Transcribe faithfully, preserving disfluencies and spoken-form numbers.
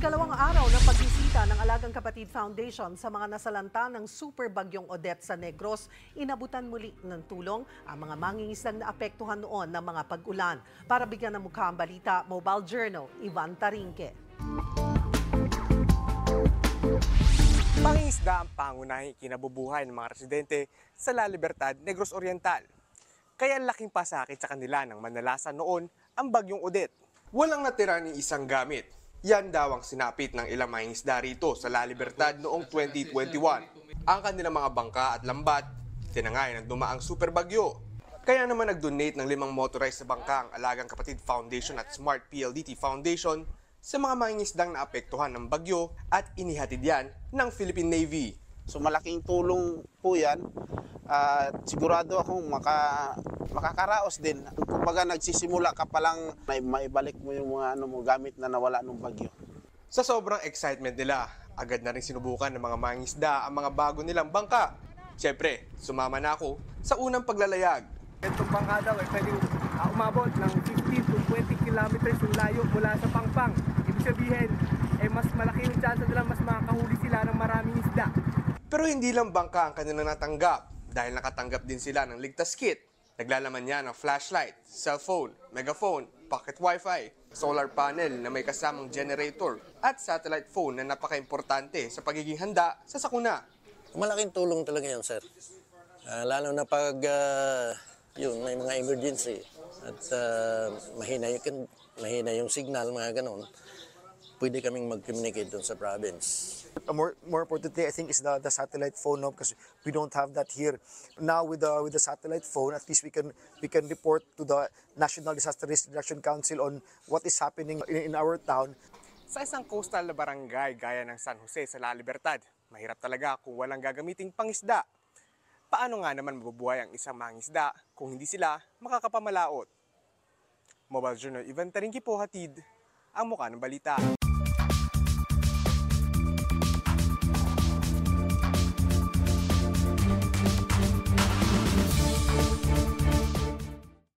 Ikalawang araw ng pagbisita ng Alagang Kapatid Foundation sa mga nasalanta ng Super Bagyong Odette sa Negros, inabutan muli ng tulong ang mga mangingisdang naapektuhan noon ng mga pag-ulan. Para bigyan ng mukha ang balita, Mobile Journal, Ivan Tarinque. Mangingisda ang pangunahing kinabubuhay ng mga residente sa La Libertad, Negros Oriental. Kaya laking pasakit sa kanila nang manalasa noon ang Bagyong Odette. Walang natira ni isang gamit. Yan daw ang sinapit ng ilang mangingisda rito sa La Libertad noong twenty twenty-one. Ang kanilang mga bangka at lambat, tinangay ng dumaang super bagyo. Kaya naman nag-donate ng limang motorized na bangka ang Alagang Kapatid Foundation at Smart P L D T Foundation sa mga mangingisdang naapektuhan ng bagyo at inihatid yan ng Philippine Navy. So malaking tulong po yan at uh, sigurado akong maka, makakaraos din. Kumbaga nagsisimula ka pa lang may maibalik mo yung mga ano mo, gamit na nawala ng bagyo. Sa sobrang excitement nila, agad na rin sinubukan ng mga mangingisda ang mga bago nilang bangka. Siyempre, sumama na ako sa unang paglalayag. Itong bangka daw ay pwedeng uh, umabot ng fifteen to twenty kilometers yung layo mula sa pangpang. Ibig sabihin, eh, mas malaki yung chance nila mas makakahuli sila ng maraming isda. Pero hindi lang bangka ang kanilang natanggap dahil nakatanggap din sila ng ligtas kit. Naglalaman niya ng flashlight, cellphone, megaphone, pocket wifi, solar panel na may kasamang generator at satellite phone na napaka-importante sa pagiging handa sa sakuna. Malaking tulong talaga yan, sir. Uh, lalo na pag uh, yun, may mga emergency at uh, mahina, yung, mahina yung signal, mga ganon, pwede kaming mag-communicate doon sa province. More, more importantly, I think, is the, the satellite phone, no? Because we don't have that here. Now, with the, with the satellite phone, at least we can, we can report to the National Disaster Risk Reduction Council on what is happening in, in our town. Sa isang coastal na barangay gaya ng San Jose sa La Libertad, mahirap talaga kung walang gagamiting pangisda. Paano nga naman mabubuhay ang isang mangisda kung hindi sila makakapamalaot? Mobile Journal, Ivan Tarinque po hatid ang mukha ng balita.